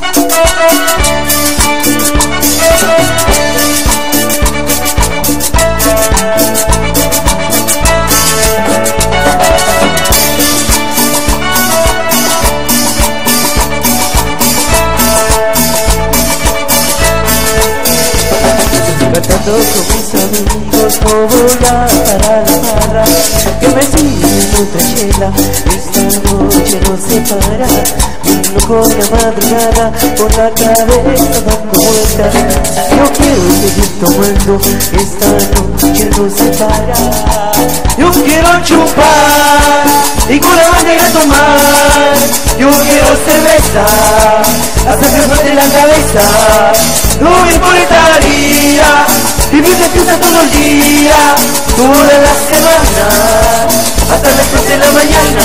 Cantando con mis amigos no voy a parar la barra, que me sigue otra chela, esta noche no se para. Un loco en la madrugada por la cabeza dando vueltas, yo quiero seguir tomando, esta noche no se para. Yo quiero chupar y con la bandera tomar, yo quiero cerveza hasta que me la cabeza. No me importaría vivir de fiesta todo el día, toda la semana, hasta las 3 de la mañana.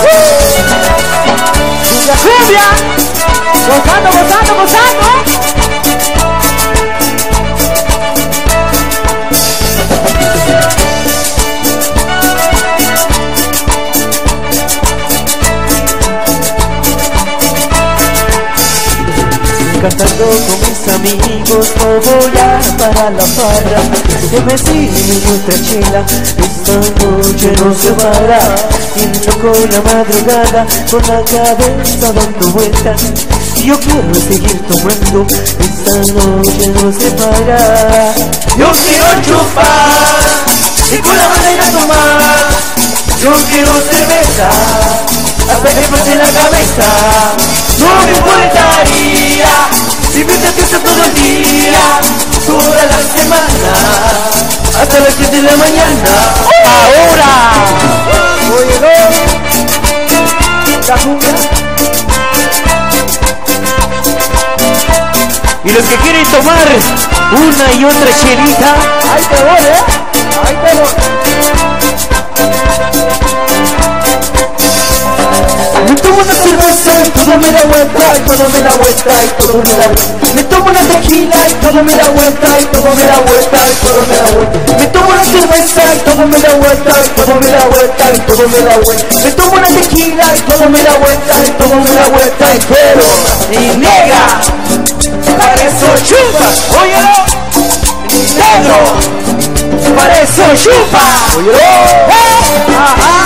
¡La cumbia! ¡Gozando, gozando, gozando! Cantando con mis amigos no voy a parar la farra, que me sigue nuestra chela, esta noche no se para. Y loco en la madrugada con la cabeza dando vueltas, yo quiero seguir tomando, esta noche no se para. Yo quiero chupar y con la bandera tomar, yo quiero cerveza hasta que pase la cabeza. No me importaría vivir de fiesta todo el día, toda la semana, hasta las 10 de la mañana. ¡Ahora! Oye, no, la cumbia. Y los que quieren tomar una y otra chelita, ahí te voy, ahí te voy. Me tomo una cerveza y todo me da vuelta, y todo me da vuelta, y todo me da vuelta. Me tomo una tequila y todo me da vuelta, y todo me da vuelta, y todo me da vuelta. Me tomo una cerveza y todo me da vuelta, y todo me da vuelta, y todo me da vuelta. Me tomo una tequila y todo me da vuelta, y todo me da vuelta, y quiero y nega, para eso chupa, óyelo, negro, para eso chupa, óyelo, ajá.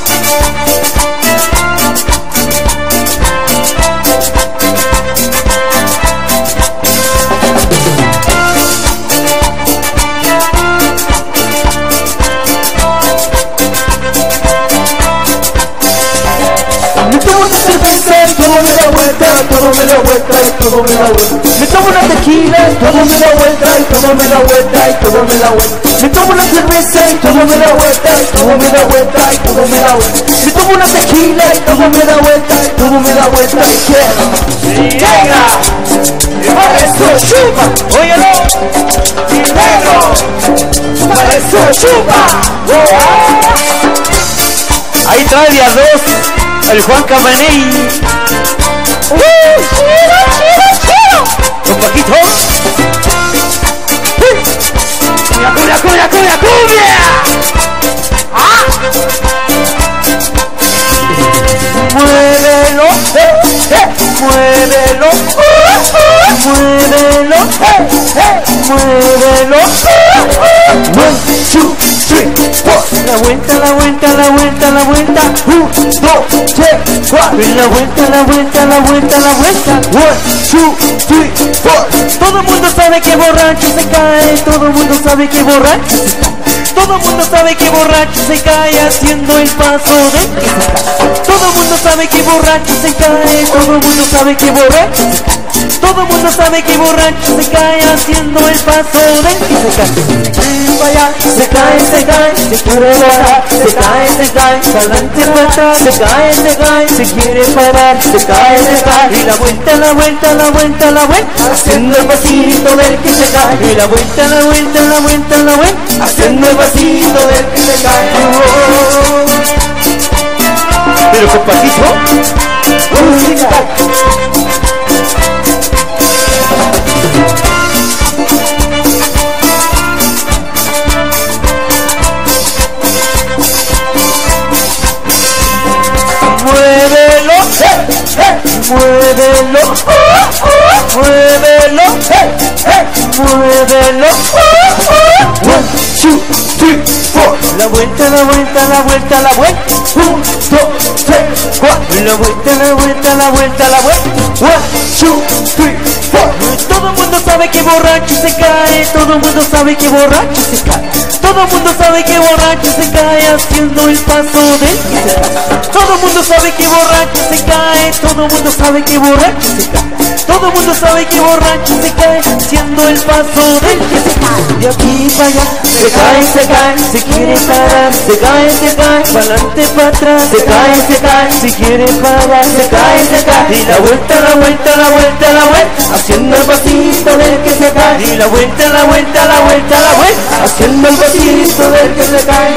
Todo me da vuelta, todo me da vuelta, y todo me da vuelta. Me tomo una tequila, todo me da vuelta, y todo me da vuelta, y todo me da vuelta. Me tomo una cerveza, y todo me da vuelta, y todo me da vuelta, y todo me da vuelta. Me tomo una tequila, y todo me da vuelta, y todo me da vuelta, y quiero llega, y para eso chupa, óyelo, y negro, para eso chupa. Ahí trae de a dos el Juan Cabaney. Con Paquito. ¡Cumbia, cumbia, cumbia, cumbia, cumbia! ¡Ah! Muévelo, muévelo, muévelo, muévelo. 1, 2, 3, 4. La vuelta, la vuelta, la vuelta, la vuelta. 1, 2, 3, 4. La vuelta, la vuelta, la vuelta, la vuelta. 1, 2, 3, 4. Todo el mundo sabe que borracho se cae. Todo el mundo sabe que borracho se cae. Todo el mundo sabe que borracho se cae haciendo el paso de que se cae. Todo el mundo sabe que borracho se cae. Todo el mundo sabe que borracho se cae. Todo el mundo sabe que borracho se cae haciendo el paso de que se cae. Vaya, se cae, se quiere parar, se cae, para adelante, para atrás, se cae, se quiere parar, se cae, y la vuelta, la vuelta, la vuelta, la vuelta, haciendo el pasito del que se cae, y la vuelta, la vuelta, la vuelta, la vuelta, haciendo el pasito del que se cae. Pero con Paquito, música. Muévelo, muévelo, vuelta, la vuelta, la vuelta. 1, 2, 3, 4. La vuelta, la vuelta, la vuelta, la vuelta. 1, 2, 3, 4. Todo el mundo sabe que borracho se cae. Todo el mundo sabe que borracho se cae. Todo el mundo sabe que borracho se cae haciendo el paso del que se cae. Todo el mundo sabe que borracho se cae. Todo el mundo sabe que borracho se cae. Todo el mundo sabe que borracho se cae haciendo el paso del que se cae. De aquí para allá, se cae, se quiere parar, se cae, para adelante, para atrás, se cae, si quiere parar, se cae, y la vuelta, la vuelta, la vuelta, la vuelta, haciendo el pasito del que se cae, y la vuelta, la vuelta, la vuelta, la vuelta, haciendo el pasito del que se cae.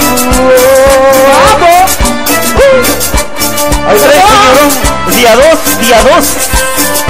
¡Vamos! Ahí está el señorón, día 2,